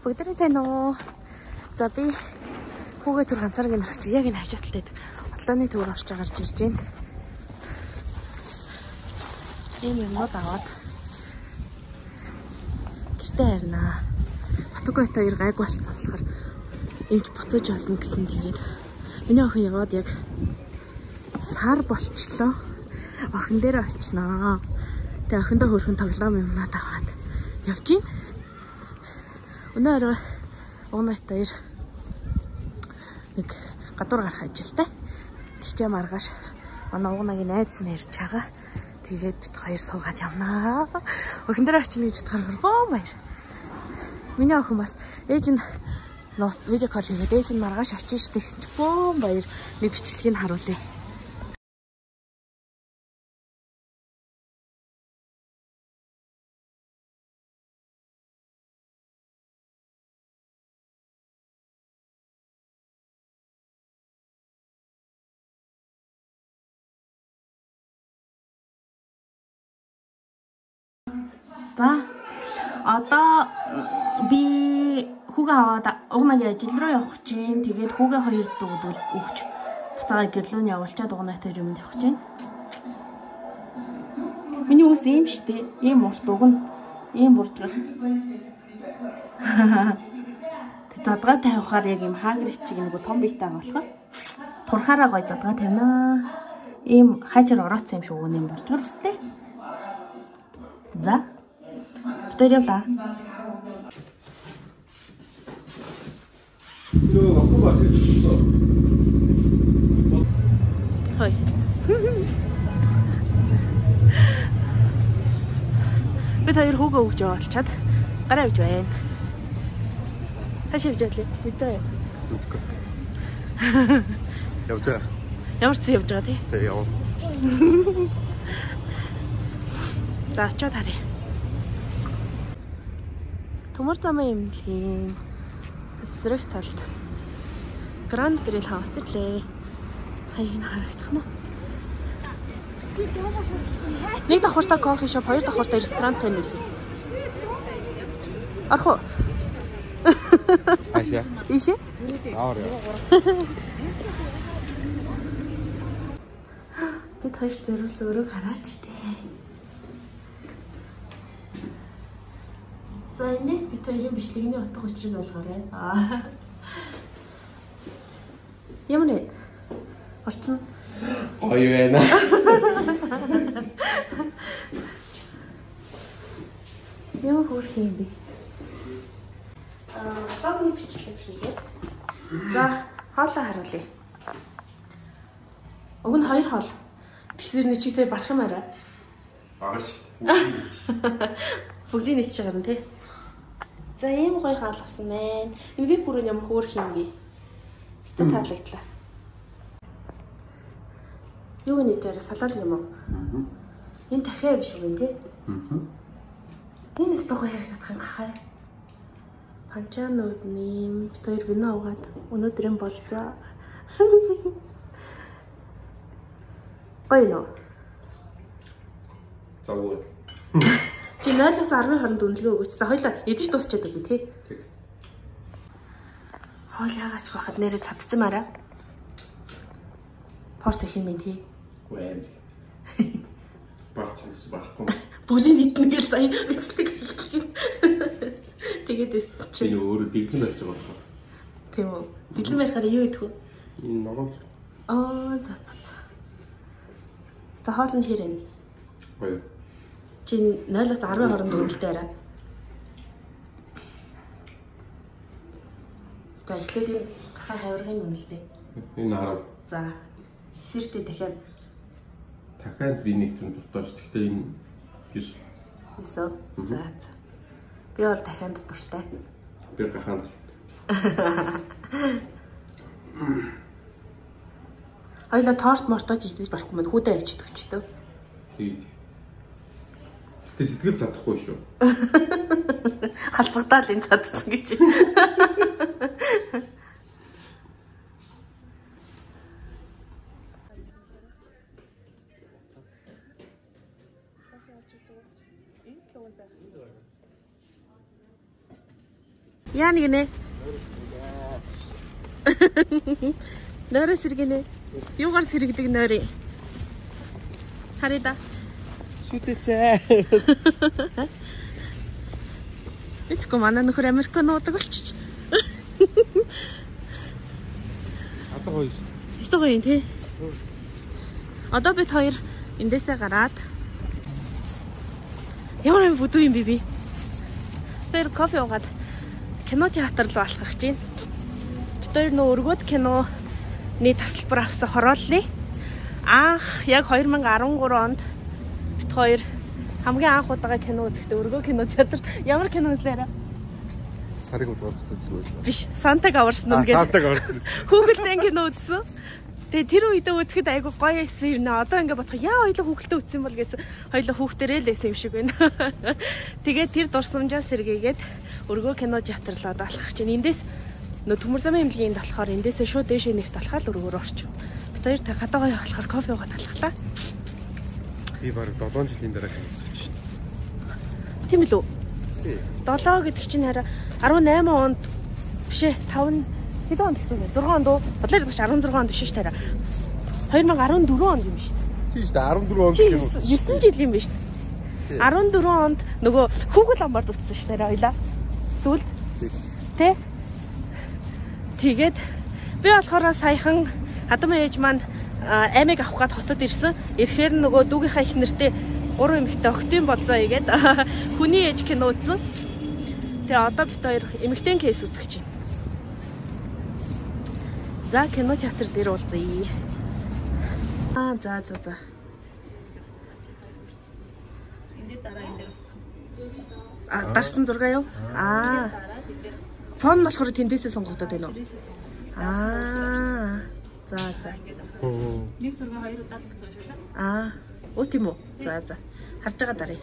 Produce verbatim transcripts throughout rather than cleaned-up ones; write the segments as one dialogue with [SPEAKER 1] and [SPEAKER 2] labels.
[SPEAKER 1] Бүгдээ сайн уу? За би хүүгээ түр ганцаараа гэнэрч яг энэ хажааталтай бодлооны төвөр орж гарч ирж байна. Ийм юмнууд аваад гэртээ харнаа. Батгойтой хоёр гайг болцсон болохоор эмч буцаж олно гэсэн тэгээд миний охин яваад яг сар болчлоо. Охин дээр очсноо. Тэгээ охиндоо хөрхөн тоглоом юмнаад аваад явж гин. Өнөөдөр уунайт хоёр нэг гадуур гарах ажилтай. Тэгчээ маргааш манай уунаагийн найз нь ирж байгаа. Тэгээд бид хоёр суугаад явнаа. Охин дээр очно гэж бодохоор боо баяр. Миний охин бас ээж нь видео колл хийгээд ээж нь маргааш очиж штэ гэсэн чи боо баяр. Нэг бичлэгийг харуулъя. За одоо би хүүгээ аваад угнаагийн ажил руу явах гэж байна. Тэгээд хүүгээ хоёр дүүд өгч буцаага гэрлүүн явуулчаад угнаатай юмд явах гэж байна. Миний үс ийм штэ. Ийм урт угна. Ийм бурдгар. Тэг задгаа тавихаар яг ийм хаагэр чиг нэг том биетэй болохоор турхаараа гой задгаа тавина. Ийм хажир ороцсон юм шиг өгнө юм бурдгар үстэй. За Tôi là thôi бид хоёр хүүгээ өгч яваалчаад гараа явж байна. Хашаа явж байлээ. Бид байгаа юм.
[SPEAKER 2] Явж байгаа.
[SPEAKER 1] Ямар ч явж байгаа тий.
[SPEAKER 2] Тэг яв.
[SPEAKER 1] За очоод харъя. Төмөр тамаа имлэгийн эсрэг талд Grand Grill House тэрлээ. Хаяг нь харагдах нь. Нэг давхартай кофе шоп, хоёр давхартай ресторан танил. Арх уу?
[SPEAKER 2] Аашаа.
[SPEAKER 1] Ишээ?
[SPEAKER 2] Аа.
[SPEAKER 1] Бид хоёр дөрөс өрөө хараач тээ. За энэс бид хоёрын бичлэгний утга учирыг ойлгоорой. Аа. Ямар нэ? Орчин.
[SPEAKER 2] Ой вэ.
[SPEAKER 1] Ямар хөрх юм бэ? Аа, логны бичлэг хийгээд. За, хоолоо харуулъя. Уг нь хоёр хоол. Тэгсэр нэг чигтээ барах юм арай.
[SPEAKER 2] Багш.
[SPEAKER 1] Бүгдийг нийцэж байгаа юм тий. За ийм гоё хаал авсан байна. Энэ би бүрэн ямар хөөрх юм бэ? Өстө таалагдлаа. Юу гэж нэрээр салаад юм уу? Аа. Энэ дахиа биш үү тий? Аа. Энэ өстө гоё харагдах юм гахаа. Панчанууд нэм бид хоёр вино аваад өнөөдөр юм болзоо. Гоё нөө.
[SPEAKER 2] Завгүй.
[SPEAKER 1] Чи нойлоос арван хооронд үнэлгээ өгөөч. За хоёлаа эдэж дуусчаад өгье тий. Хоол яагач байхад нэрээ цадсан мараа. Пост их юм бэ тий.
[SPEAKER 2] Гүн. Багчс багхгүй.
[SPEAKER 1] Бүлийн нийтнэ гэж сая бичлэг хийлээ. Тэгээд эс чи
[SPEAKER 2] энэ өөрөө дэглэн байж байгаа байна.
[SPEAKER 1] Тийм үү. Дэглэн байхаар юу идэх вэ?
[SPEAKER 2] Энэ ногоо.
[SPEAKER 1] Аа за за. За хоол нь хэрэг.
[SPEAKER 2] Гоё.
[SPEAKER 1] Чи нойлоос арван хооронд үнэлтэй арай. За эхлээд энэ гахаа хавиргын үнэлтэй.
[SPEAKER 2] Энэ арав.
[SPEAKER 1] За сэртэй дахиад
[SPEAKER 2] дахиад би нэг түн дуртаж. Гэхдээ энэ юус.
[SPEAKER 1] Юусоо. За. Би бол дахиад дуртай.
[SPEAKER 2] Би гахаанд.
[SPEAKER 1] Хоёлаа торт мортож идэж барахгүй мэн хүүдээ ячдаг ч төө.
[SPEAKER 2] Тэгээд Тэ сэтгэл задахгүй шүү.
[SPEAKER 1] Халбагдаал энэ цадсан гэж. Яа нэг нэ. Нойроо сэргэнэ. Юугаар сэргдэг нойрын? Харъя да.
[SPEAKER 3] Шүтээцээ.
[SPEAKER 1] Этгэв манай нөхөр Америк нуудаг болчих.
[SPEAKER 3] Одоо гоё шүү.
[SPEAKER 1] Өстө гоё юм тий. Одоо бид хоёр эндээсээ гараад ямар юм бүдүү юм бэ би? Тэр кофе уугаад кино театр руу алхах гэж байна. Бид хоёр нөө өргөд киноны тасалбар авсан хорооллоо. Анх яг two thousand thirteen онд бид хоёр хамгийн анх удаага кино үзэхдээ өргөө кино театрт ямар кино үзлээрэ?
[SPEAKER 3] Сарыг удахгүй зүгээр.
[SPEAKER 1] Биш, Сантаг аварсан юм гээд.
[SPEAKER 3] Сантаг аварсан.
[SPEAKER 1] Хүүхэлтэй кино үзсэн. Тэгээ тэр үедээ үзэхэд айгу гоё эссэн юм нэ. Одоо ингээ бодох яа хоёлоо хүүхэлтэй үзсэн бол гэсэн. Хоёлоо хүүхдэрээ л эссэн юм шиг байна. Тэгээ тэр дурсамжаас сэргээгээд өргөө кино театрлаад алхах чинь эндээс нөө төмөр замын эмнэлгийн болохоор эндээсээ шууд дээшээ нэгт алхаад өргөөр орчих. Бид хоёр та гадаагаа явахлахаар кофе уугаад алхлаа.
[SPEAKER 3] Би бараг seven жилийн дараа хэлсэн чинь.
[SPEAKER 1] Тийм л үү?
[SPEAKER 3] Тий.
[SPEAKER 1] seven гэдэг чинь хараа eighteen онд биш ээ five хэдэн онд гэсэн бэ? six онд уу? Бодлоо гэж sixteen онд биш шүү дээ. twenty fourteen онд юм шүү дээ.
[SPEAKER 3] Тий шүү дээ fourteen онд юм.
[SPEAKER 1] nine жил юм биш үү? fourteen онд нөгөө Google Lamбард утсан шүү дээ хоёлаа. Сүүлд. Тэ? Тэгээд би болохоор саяхан хадам ээж маань аймаг авах гээд хотод ирсэн. Ирэхээр нөгөө дүүгийнхаа их нэртэй гурван эмэгтэй октийн болзоо игээд хүний ээж кино үзсэн. Тэгээ одоо бид хоёр эмэгтэй кейс үзэх гэж байна. За кино театр дээр уулзъя. Аа за за за. Энд дараа энэ дээр устгах. А дарсан зураг юу? Аа. Фон болохоор тэндээсээ сонгогдоод байна уу? Аа. За за. Нэг зураг хоёр удаа л шүү дээ. Аа. Оо тийм үү. За за. Харж байгаа дарыг.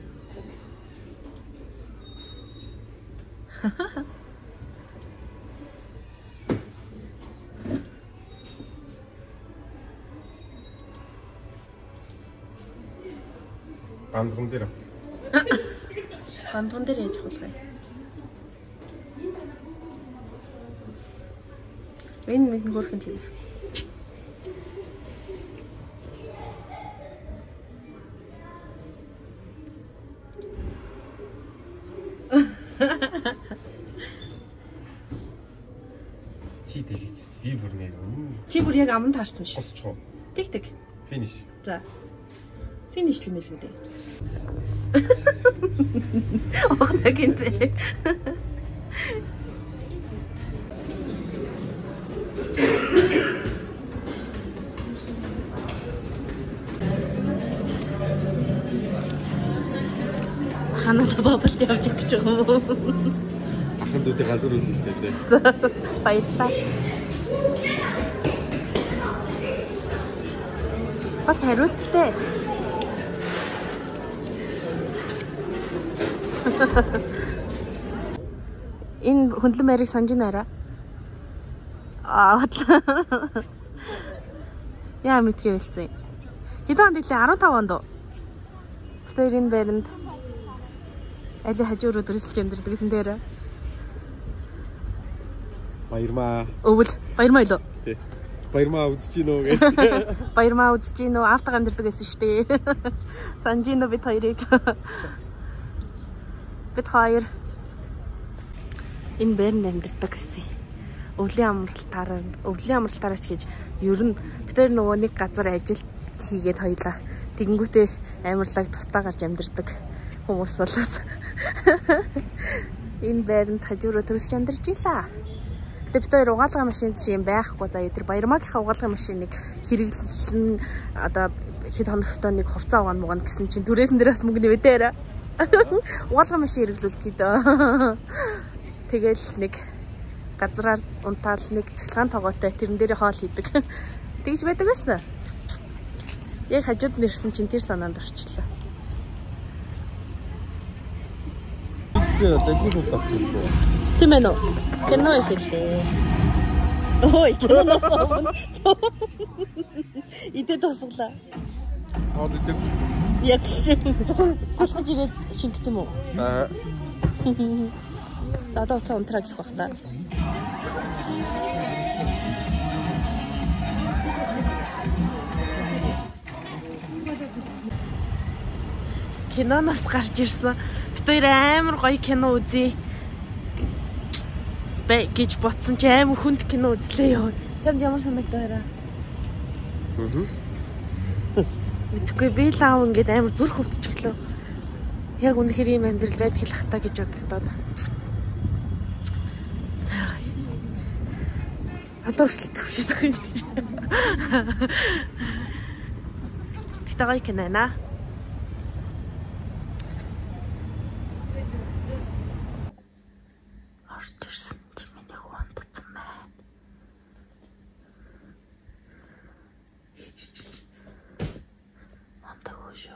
[SPEAKER 3] Бандган дээр.
[SPEAKER 1] Бандган дээр яаж болох вэ? Энэ нэг хөрхөн л юм.
[SPEAKER 3] Чи дэлгэц. Би бүр нэг.
[SPEAKER 1] Чи бүр яг аман таарсан шүү.
[SPEAKER 3] Босчихоо.
[SPEAKER 1] Тэг тэг.
[SPEAKER 3] Финиш.
[SPEAKER 1] За. Финиш л юм л үү дээ. Охдаг энэ. Ханаа бабалт явж гэж байгаа юм уу?
[SPEAKER 3] Ахын дүүтэй газар үзүүлдэг зэ.
[SPEAKER 1] Баярлалаа. Бас хариулттай. Энэ хөндлөн байрыг санаж байна. Аа. Яа мэдгүй байлцсан. Хэдэн онд илээ fifteen онд. Тэр энэ байранд али хажууруу дүрсэлж амьдэрдэг гэсэн дээр.
[SPEAKER 3] Баярмаа.
[SPEAKER 1] Өвөл баярмаа илүү.
[SPEAKER 3] Тий. Баярмаа үзэж гинөө гэж.
[SPEAKER 1] Баярмаа үзэж гинөө автаг амьдэрдэг гэсэн шүү дээ. Санжино бид хоёрыг. Бид хоёр энэ байранд амьдэрдэг гэсэн. Өвлийн амралтаараа, өвлийн амралтаараа ч гэж ер нь бид хоёр нөгөө нэг газар ажил хийгээд хоёлаа. Тэгэнгүүтээ амарлаг тустаа гарч амьдэрдэг хүмүүс болоод энэ байранд хажууруу төрсөж амьдарч илаа. Тэгээ бид хоёр угаалгын машин шиг юм байхгүй. За тэр Баярмаагийнхаа угаалгын машиныг хэрэглэн одоо хэд хоногтой нэг хувцас угаан муугана гэсэн чинь түрээсэн дээрээс мөнгө нэвдээрээ. Угаалгын машин хэрэглүүлдэг дөө. Тэгэл нэг газраар унтаал нэг цэглгаан тогоотой тэрэн дээр хоол хийдэг. Тэгж байдаг байсан. Яг хажууд нэрсэн чинь тэр санаанд орчлоо.
[SPEAKER 3] Дэггүй судлаач юм шүү.
[SPEAKER 1] Тийм ээ нөө. Кино ихэлээ. Ой, кино сон. Идэ тосглаа.
[SPEAKER 3] Аа дэвш.
[SPEAKER 1] Яг шиг. Алхаж ирээд шингэсэн юм уу?
[SPEAKER 3] Аа.
[SPEAKER 1] За одоо уцаа унтраа гэх бах та. Киноноос гарч ирсэн. Бид хоёр амар гоё кино үзье. Бэ гэж ботсон чи амар хүнд кино үзлээ ёо. Чамд ямар санагдаа хараа?
[SPEAKER 3] Аа.
[SPEAKER 1] Мэдгүй би лав ингээд амар зүрх өвдчихлөө. Яг үнэхээр ийм амьдрал байдаг л хата гэж боддоо. Одоо ч төвшөж байгаа юм. Гэтэ гоё кино наа. Орчирсан чи миний хуандсан байна. Мамдаг шүү.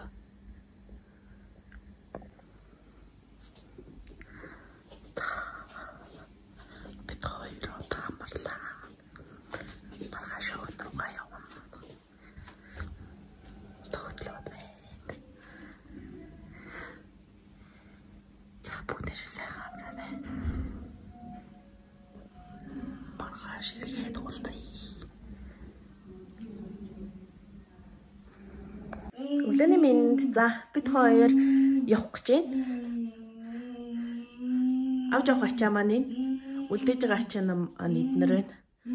[SPEAKER 1] Бид хоёр таамарлаа. Маргааш өгөн рүүгээ явна. Тогтлоод байна. За бүгдээ сайхан амраа. Маргааш ирээд уулзъя. Өглөөний минь за бид хоёр явах гэж байна. Авч явах ачаа маань үлдээж байгаа ачаа нам эднэр байна.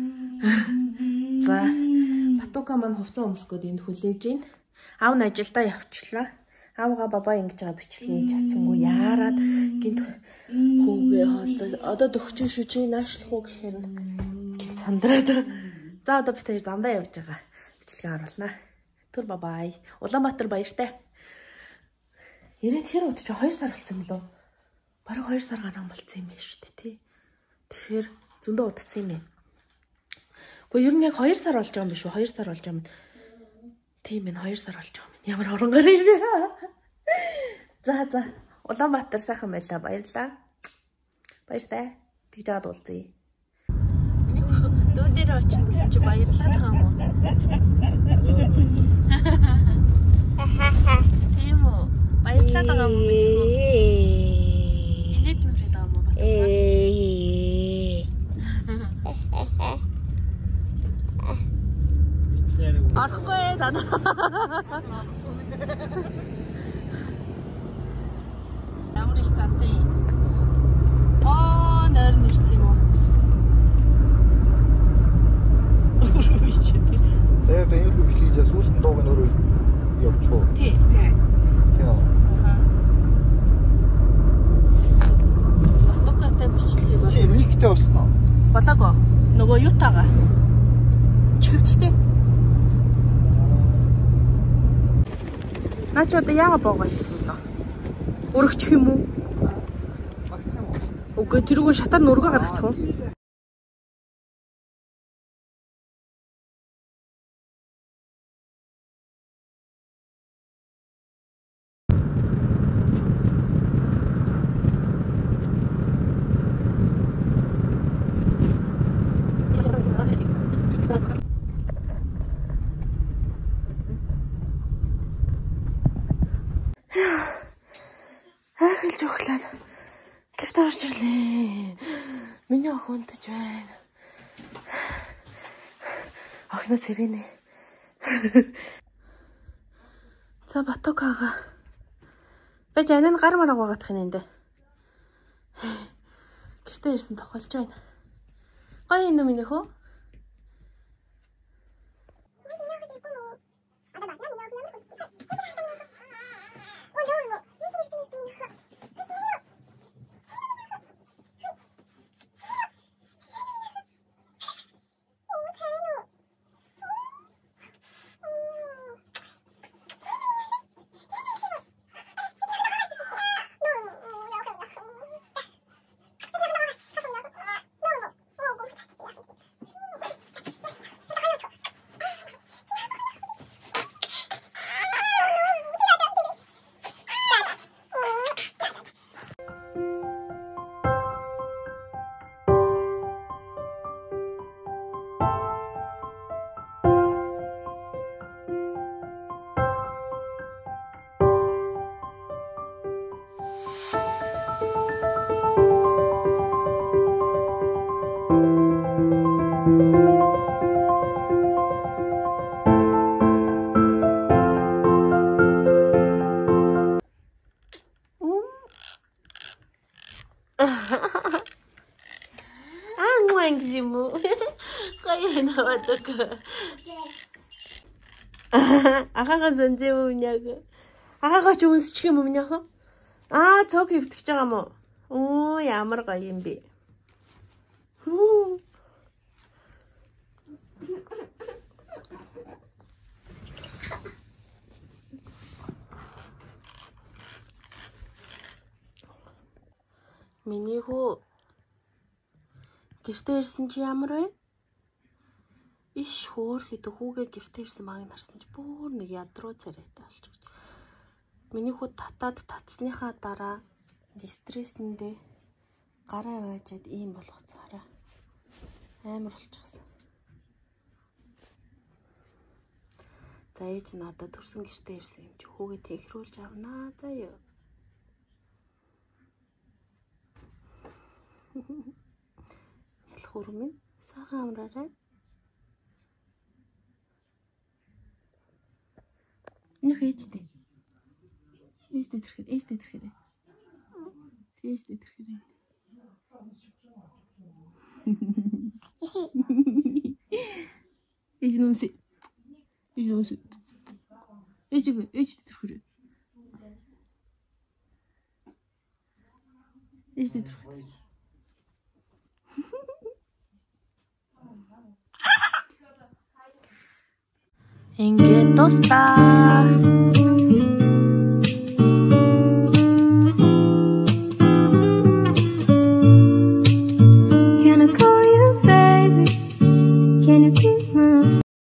[SPEAKER 1] За Батука маань хувцас өмсгөөд энд хүлээж байна. Аав нь ажилдаа явчлаа. Аавгаа бабаа ингэж байгаа бичлэгийг чадсангүй яарад гинт хүүгээ хоолой. Одоо дөгчин шүү чи наашлах уу гэхээр сандраад. За одоо бид хоёр дандаа явж байгаа. Бичлэгээ оруулнаа. Түр бабай. Улаанбаатар баяртай. Ирээд хэр удаж хоёр сар болсон юм лөө? Бараг хоёр сар ганаа болцсон юм байна шүү дээ, тий. Тэгэхээр зөндөө удацсан юм байна. Гэхдээ ер нь яг хоёр сар болж байгаа юм биш үү? хоёр сар болж байгаа юм. Тийм ээ, хоёр сар болж байгаа юм. Ямар хоронгор юм бэ? За за. Улаанбаатар сайхан байлаа. Баярлаа. Баяртай. Тэгж жаад уулзъя. Миний дүүдээр очих гэсэн чи баярлаа таа мó. Тийм үү. Баярлаа таа мó миний. Элет нүрээ таа мó бат. Арахгүй даа. Ямар их цантай. Аа, нэр нүрсэн юм уу?
[SPEAKER 4] За одоо энэ хүү бичлэгээс сүүлд нь дууг нь өөрөө явчихв.
[SPEAKER 1] Тий, тий.
[SPEAKER 4] Тий.
[SPEAKER 1] Аа. Батукатай бичлэг бол.
[SPEAKER 4] Чи миктэй болсноо?
[SPEAKER 1] Болоогүй. Нөгөө юутаага. Чихвчтэй. Наач одоо яага боогооллоо. Өргөчих юм уу? Үгүй тэрүүг шатаар нүргээ гаргачих уу? Ахилж өглөөд гэрт орж ирлээ. Миний охин унтаж байна. Охноос ирэнэ. За Батукаага. Бэж анаа гар марга угаадах юм энэ. Гэртээ ирсэн тохолж байна. Гоё юм миний хөө. зиму. Кая навадаг. Ахага занзээ өмнөг. Ахага ч үнсчих юм өмнөх. Аа, цог хөвтгч байгаа юм уу? Оо, ямар гоё юм бэ. Миний хүү гэртээ ирсэн чи ямар вэ? Иш хөөхөд хүүгээ гэртээ ирсэн баг нарсан чи бүр нэг ядруу царайтай болчих. Миний хүү татаад татсныхаа дараа стрессэндээ гараа аваачаад ийм болгоцоорой. Амар болчихсон. За ээж надад төрсөн гэртээ ирсэн юм чи хүүгээ техрүүлж авнаа заа ёо. Ялх хөрмөн сайхан амраарай. Нөх ээжтэй. Ээжтэй тэрхэд, ээжтэй тэрхэд. Ээжтэй тэрхэд. Ээж нүнс. Ээж нүнс. Ээж ээжтэй тэрхэд. Ээжтэй тэрхэд. Ингээд тустаа.